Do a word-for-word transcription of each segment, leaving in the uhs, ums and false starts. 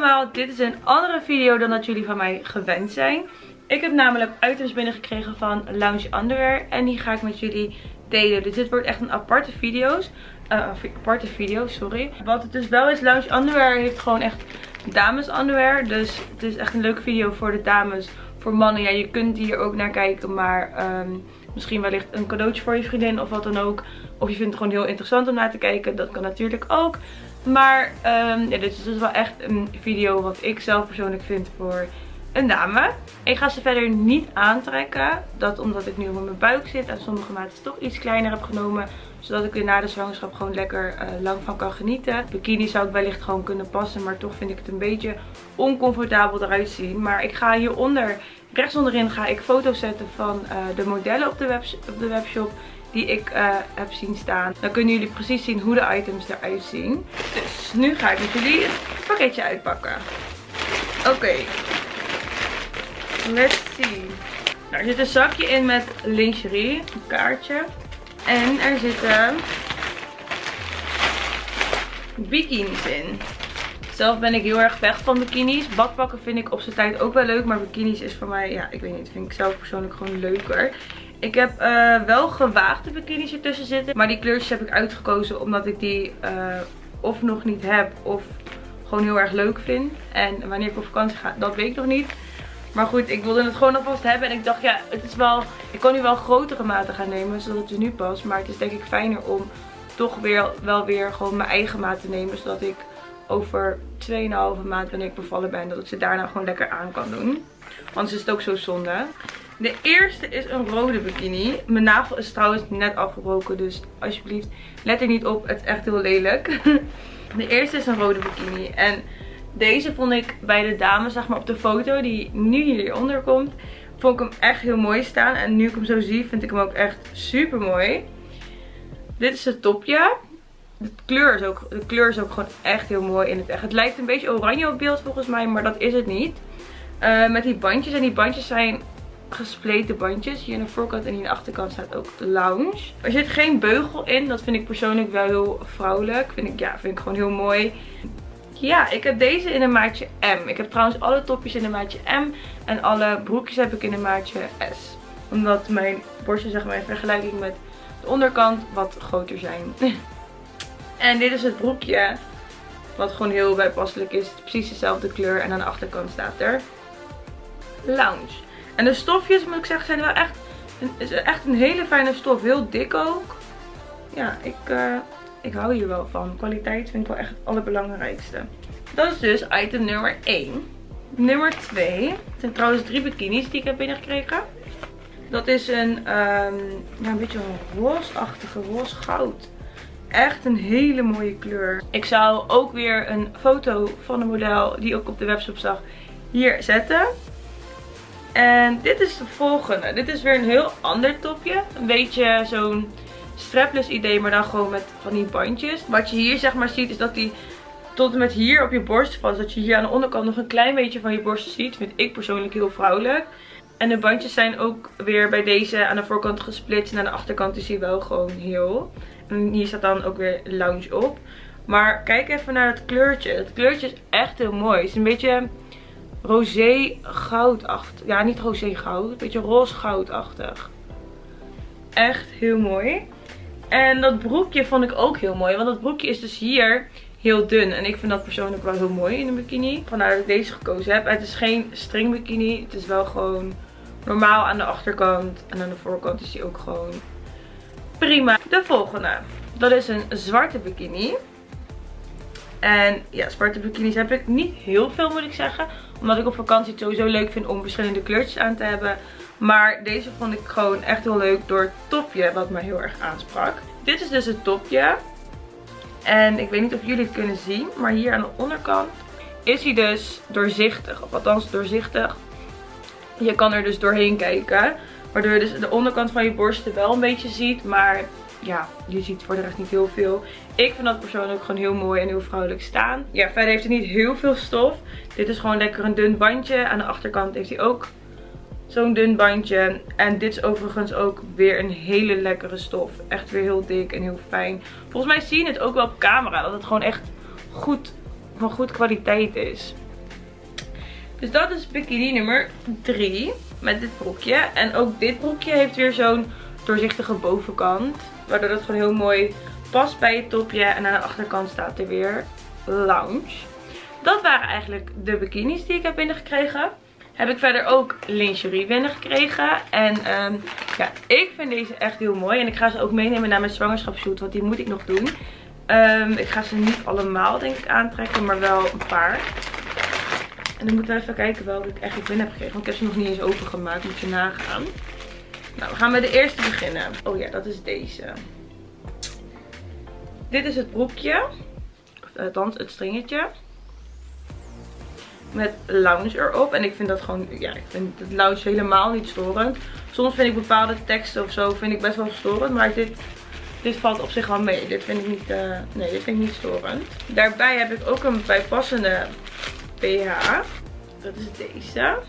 allemaal, dit is een andere video dan dat jullie van mij gewend zijn. Ik heb namelijk items binnengekregen van Lounge Underwear en die ga ik met jullie delen. Dus dit wordt echt een aparte video's. Uh, aparte video, sorry. Wat het dus wel is, Lounge Underwear heeft gewoon echt dames underwear. Dus het is echt een leuke video voor de dames. Voor mannen, ja, je kunt hier ook naar kijken, maar um, misschien wellicht een cadeautje voor je vriendin of wat dan ook. Of je vindt het gewoon heel interessant om naar te kijken, dat kan natuurlijk ook. Maar um, ja, dit is dus wel echt een video wat ik zelf persoonlijk vind voor een dame. Ik ga ze verder niet aantrekken. Dat omdat ik nu op mijn buik zit en sommige maten toch iets kleiner heb genomen. Zodat ik er na de zwangerschap gewoon lekker uh, lang van kan genieten. Bikini zou ik wellicht gewoon kunnen passen. Maar toch vind ik het een beetje oncomfortabel eruit zien. Maar ik ga hieronder, rechts onderin ga ik foto's zetten van uh, de modellen op de, web, op de webshop. Die ik uh, heb zien staan. Dan kunnen jullie precies zien hoe de items eruit zien. Dus nu ga ik met jullie het pakketje uitpakken. Oké. Okay. Let's see. Nou, er zit een zakje in met lingerie. Een kaartje. En er zitten bikinis in. Zelf ben ik heel erg weg van bikinis. Badpakken vind ik op zijn tijd ook wel leuk. Maar bikinis is voor mij, ja, ik weet niet. Vind ik zelf persoonlijk gewoon leuker. Ik heb uh, wel gewaagde bikinis ertussen zitten. Maar die kleurtjes heb ik uitgekozen omdat ik die uh, of nog niet heb. Of gewoon heel erg leuk vind. En wanneer ik op vakantie ga, dat weet ik nog niet. Maar goed, ik wilde het gewoon alvast hebben. En ik dacht, ja, het is wel, ik kan nu wel grotere maten gaan nemen. Zodat het er nu past. Maar het is denk ik fijner om toch weer, wel weer gewoon mijn eigen maat te nemen. Zodat ik over twee komma vijf maand wanneer ik bevallen ben. Dat ik ze daarna gewoon lekker aan kan doen. Anders is het ook zo zonde. De eerste is een rode bikini. Mijn nagel is trouwens net afgebroken. Dus alsjeblieft, let er niet op. Het is echt heel lelijk. De eerste is een rode bikini. En deze vond ik bij de dame, zeg maar op de foto die nu hieronder komt, vond ik hem echt heel mooi staan. En nu ik hem zo zie, vind ik hem ook echt super mooi. Dit is het topje. De kleur is ook, de kleur is ook gewoon echt heel mooi in het echt. Het lijkt een beetje oranje op beeld volgens mij, maar dat is het niet. Uh, met die bandjes. En die bandjes zijn gespleten bandjes. Hier aan de voorkant en hier aan de achterkant staat ook Lounge. Er zit geen beugel in. Dat vind ik persoonlijk wel heel vrouwelijk. Vind ik, ja, vind ik gewoon heel mooi. Ja, ik heb deze in een maatje M. Ik heb trouwens alle topjes in een maatje M. En alle broekjes heb ik in een maatje S. Omdat mijn borsten, zeg maar in vergelijking met de onderkant, wat groter zijn. En dit is het broekje. Wat gewoon heel bijpasselijk is. Precies dezelfde kleur. En aan de achterkant staat er Lounge. En de stofjes, moet ik zeggen, zijn wel echt een, is echt een hele fijne stof. Heel dik ook. Ja, ik, uh, ik hou hier wel van. Kwaliteit vind ik wel echt het allerbelangrijkste. Dat is dus item nummer één. Nummer twee. Het zijn trouwens drie bikinis die ik heb binnengekregen. Dat is een, um, ja, een beetje een roosachtige, roze goud. Echt een hele mooie kleur. Ik zou ook weer een foto van een model die ik op de webshop zag hier zetten. En dit is de volgende. Dit is weer een heel ander topje. Een beetje zo'n strapless idee, maar dan gewoon met van die bandjes. Wat je hier zeg maar ziet is dat die tot en met hier op je borst vast. Dat je hier aan de onderkant nog een klein beetje van je borst ziet. Vind ik persoonlijk heel vrouwelijk. En de bandjes zijn ook weer bij deze aan de voorkant gesplitst. En aan de achterkant is hij wel gewoon heel. En hier staat dan ook weer Lounge op. Maar kijk even naar het kleurtje. Het kleurtje is echt heel mooi. Het is een beetje roze goudachtig. Ja, niet roze goud. Een beetje roze goudachtig. Echt heel mooi. En dat broekje vond ik ook heel mooi. Want dat broekje is dus hier heel dun. En ik vind dat persoonlijk wel heel mooi in een bikini. Vandaar dat ik deze gekozen heb. Het is geen string bikini. Het is wel gewoon normaal aan de achterkant. En aan de voorkant is die ook gewoon prima. De volgende. Dat is een zwarte bikini. En ja, zwarte bikinis heb ik niet heel veel, moet ik zeggen. Omdat ik op vakantie het sowieso leuk vind om verschillende kleurtjes aan te hebben. Maar deze vond ik gewoon echt heel leuk door het topje wat me heel erg aansprak. Dit is dus het topje. En ik weet niet of jullie het kunnen zien. Maar hier aan de onderkant is hij dus doorzichtig. Of althans doorzichtig. Je kan er dus doorheen kijken. Waardoor je dus de onderkant van je borsten wel een beetje ziet. Maar ja, je ziet voor de rest niet heel veel. Ik vind dat persoonlijk gewoon heel mooi en heel vrouwelijk staan. Ja, verder heeft hij niet heel veel stof. Dit is gewoon lekker een dun bandje. Aan de achterkant heeft hij ook zo'n dun bandje. En dit is overigens ook weer een hele lekkere stof. Echt weer heel dik en heel fijn. Volgens mij zie je het ook wel op camera. Dat het gewoon echt goed, van goed kwaliteit is. Dus dat is bikini nummer drie. Met dit broekje. En ook dit broekje heeft weer zo'n doorzichtige bovenkant. Waardoor het gewoon heel mooi past bij het topje. En aan de achterkant staat er weer lounge. Dat waren eigenlijk de bikinis die ik heb binnengekregen. Heb ik verder ook lingerie binnengekregen. En um, ja, ik vind deze echt heel mooi. En ik ga ze ook meenemen naar mijn zwangerschapsshoot. Want die moet ik nog doen. Um, ik ga ze niet allemaal denk ik aantrekken. Maar wel een paar. En dan moeten we even kijken welke ik eigenlijk binnen heb gekregen. Want ik heb ze nog niet eens opengemaakt. Moet je nagaan. Nou, we gaan met de eerste beginnen. Oh ja, dat is deze. Dit is het broekje. Althans, het stringetje. Met lounge erop. En ik vind dat gewoon, ja, ik vind het lounge helemaal niet storend. Soms vind ik bepaalde teksten of zo, vind ik best wel storend. Maar dit, dit valt op zich wel mee. Dit vind ik niet, uh, nee, dit vind ik niet storend. Daarbij heb ik ook een bijpassende B H. Dat is deze.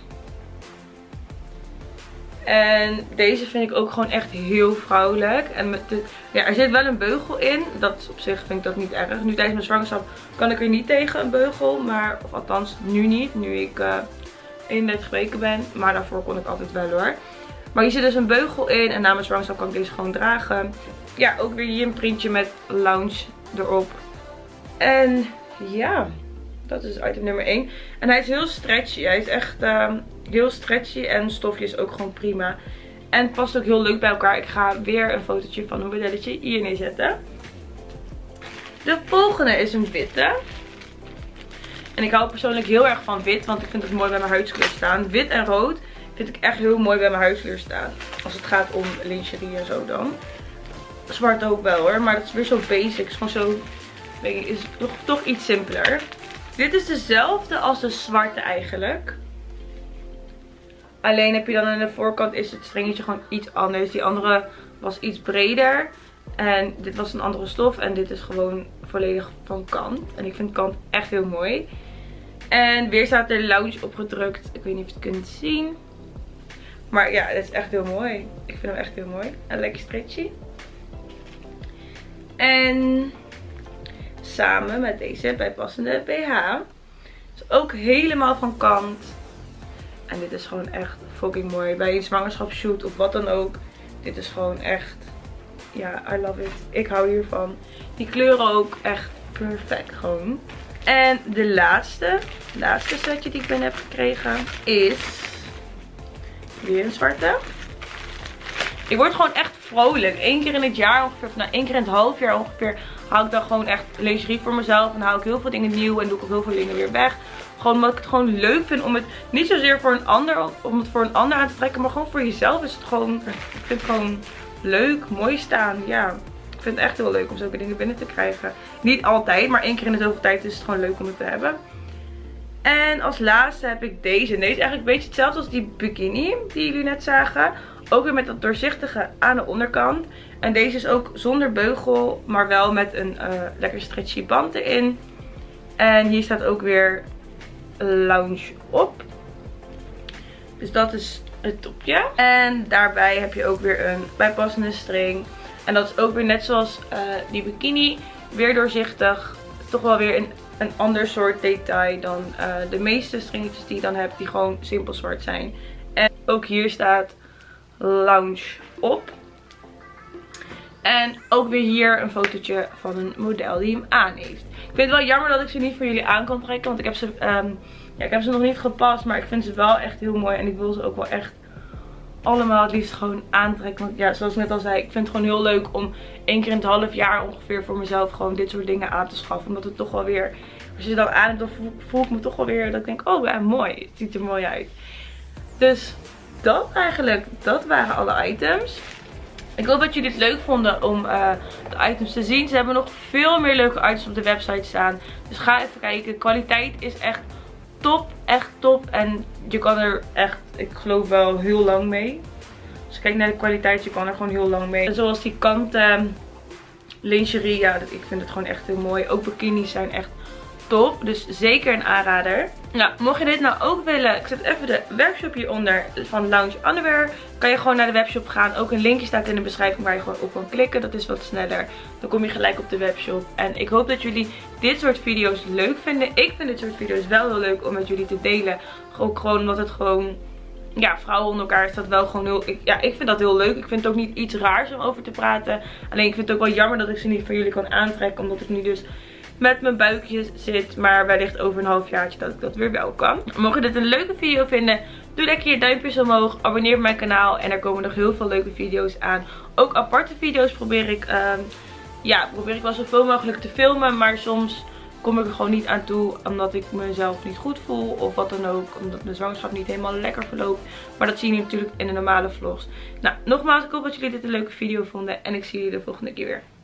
En deze vind ik ook gewoon echt heel vrouwelijk. En met de, ja, er zit wel een beugel in. Dat is op zich vind ik dat niet erg. Nu tijdens mijn zwangerschap kan ik er niet tegen een beugel. Maar, of althans nu niet. Nu ik uh, eenendertig weken ben. Maar daarvoor kon ik altijd wel hoor. Maar hier zit dus een beugel in. En na mijn zwangerschap kan ik deze gewoon dragen. Ja, ook weer hier een printje met lounge erop. En ja, dat is item nummer één. En hij is heel stretchy. Hij is echt uh, heel stretchy. En stofje is ook gewoon prima. En het past ook heel leuk bij elkaar. Ik ga weer een fotootje van een modelletje hier neerzetten. De volgende is een witte. En ik hou persoonlijk heel erg van wit. Want ik vind het mooi bij mijn huidskleur staan. Wit en rood vind ik echt heel mooi bij mijn huidskleur staan. Als het gaat om lingerie en zo dan. Zwart ook wel hoor. Maar dat is weer zo basic. Is gewoon zo, weet je, is toch, toch iets simpeler. Dit is dezelfde als de zwarte eigenlijk. Alleen heb je dan aan de voorkant is het stringetje gewoon iets anders. Die andere was iets breder. En dit was een andere stof. En dit is gewoon volledig van kant. En ik vind kant echt heel mooi. En weer staat er lounge opgedrukt. Ik weet niet of je het kunt zien. Maar ja, dit is echt heel mooi. Ik vind hem echt heel mooi. En lekker stretchy. En samen met deze bijpassende B H. Is ook helemaal van kant. En dit is gewoon echt fucking mooi. Bij een zwangerschapsshoot of wat dan ook. Dit is gewoon echt, ja, I love it. Ik hou hiervan. Die kleuren ook echt perfect gewoon. En de laatste, laatste setje die ik binnen heb gekregen is weer een zwarte. Ik word gewoon echt vrolijk. Eén keer in het jaar ongeveer, of nou één keer in het half jaar ongeveer, hou ik dan gewoon echt lingerie voor mezelf. En hou ik heel veel dingen nieuw en doe ik ook heel veel dingen weer weg. Gewoon omdat ik het gewoon leuk vind om het niet zozeer voor een ander, om het voor een ander aan te trekken. Maar gewoon voor jezelf is het gewoon, ik vind het gewoon leuk, mooi staan. Ja, ik vind het echt heel leuk om zulke dingen binnen te krijgen. Niet altijd, maar één keer in de zoveel tijd is het gewoon leuk om het te hebben. En als laatste heb ik deze. En deze is eigenlijk een beetje hetzelfde als die bikini die jullie net zagen. Ook weer met dat doorzichtige aan de onderkant. En deze is ook zonder beugel, maar wel met een uh, lekker stretchy band erin. En hier staat ook weer lounge op. Dus dat is het topje. En daarbij heb je ook weer een bijpassende string. En dat is ook weer net zoals uh, die bikini. Weer doorzichtig. Toch wel weer een, een ander soort detail dan uh, de meeste stringetjes die je dan hebt. Die gewoon simpel zwart zijn. En ook hier staat lounge op. En ook weer hier een fotootje van een model die hem aan heeft. Ik vind het wel jammer dat ik ze niet voor jullie aan kan trekken. Want ik heb ze, um, ja, ik heb ze nog niet gepast. Maar ik vind ze wel echt heel mooi. En ik wil ze ook wel echt allemaal het liefst gewoon aantrekken. Want ja, zoals ik net al zei, ik vind het gewoon heel leuk om één keer in het half jaar ongeveer voor mezelf gewoon dit soort dingen aan te schaffen. Omdat het toch wel weer, als je ze dan aan hebt, dan voel, voel ik me toch wel weer dat ik denk, oh ja, mooi. Het ziet er mooi uit. Dus dat eigenlijk, dat waren alle items. Ik hoop dat jullie het leuk vonden om uh, de items te zien. Ze hebben nog veel meer leuke items op de website staan. Dus ga even kijken. De kwaliteit is echt top. Echt top. En je kan er echt, ik geloof wel, heel lang mee. Als je kijkt naar de kwaliteit, je kan er gewoon heel lang mee. En zoals die kanten lingerie, ja, ik vind het gewoon echt heel mooi. Ook bikinis zijn echt top. Dus zeker een aanrader. Nou, mocht je dit nou ook willen, ik zet even de webshop hieronder van Lounge Underwear. Kan je gewoon naar de webshop gaan. Ook een linkje staat in de beschrijving waar je gewoon op kan klikken. Dat is wat sneller. Dan kom je gelijk op de webshop. En ik hoop dat jullie dit soort video's leuk vinden. Ik vind dit soort video's wel heel leuk om met jullie te delen. Ook gewoon omdat het gewoon, ja, vrouwen onder elkaar is dat wel gewoon heel, ik, ja, ik vind dat heel leuk. Ik vind het ook niet iets raars om over te praten. Alleen ik vind het ook wel jammer dat ik ze niet van jullie kan aantrekken, omdat ik nu dus met mijn buikje zit. Maar wellicht over een halfjaartje dat ik dat weer wel kan. Mocht je dit een leuke video vinden, doe lekker je duimpjes omhoog. Abonneer op mijn kanaal. En er komen nog heel veel leuke video's aan. Ook aparte video's probeer ik, uh, ja, probeer ik wel zoveel mogelijk te filmen. Maar soms kom ik er gewoon niet aan toe. Omdat ik mezelf niet goed voel. Of wat dan ook. Omdat mijn zwangerschap niet helemaal lekker verloopt. Maar dat zie je natuurlijk in de normale vlogs. Nou, nogmaals, ik hoop dat jullie dit een leuke video vonden. En ik zie jullie de volgende keer weer.